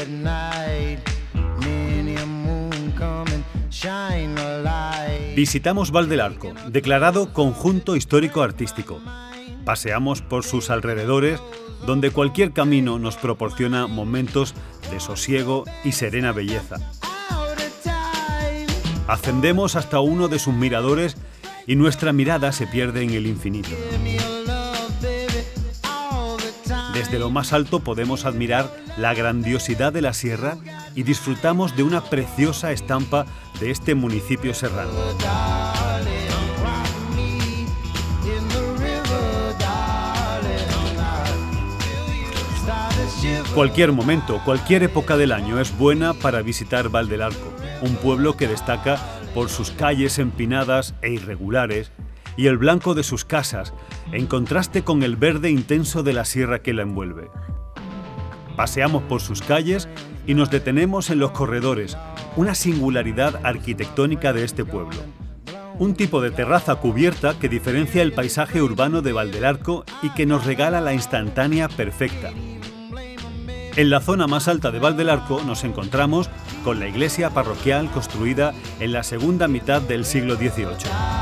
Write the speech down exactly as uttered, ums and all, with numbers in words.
Visitamos Val del Arco, declarado Conjunto Histórico Artístico. Paseamos por sus alrededores, donde cualquier camino nos proporciona momentos de sosiego y serena belleza. Ascendemos hasta uno de sus miradores y nuestra mirada se pierde en el infinito. Desde lo más alto podemos admirar la grandiosidad de la sierra y disfrutamos de una preciosa estampa de este municipio serrano. Cualquier momento, cualquier época del año es buena para visitar Val del Arco, un pueblo que destaca por sus calles empinadas e irregulares y el blanco de sus casas, en contraste con el verde intenso de la sierra que la envuelve. Paseamos por sus calles y nos detenemos en los corredores, una singularidad arquitectónica de este pueblo. Un tipo de terraza cubierta que diferencia el paisaje urbano de Val del Arco y que nos regala la instantánea perfecta. En la zona más alta de Val del Arco nos encontramos con la iglesia parroquial construida en la segunda mitad del siglo dieciocho.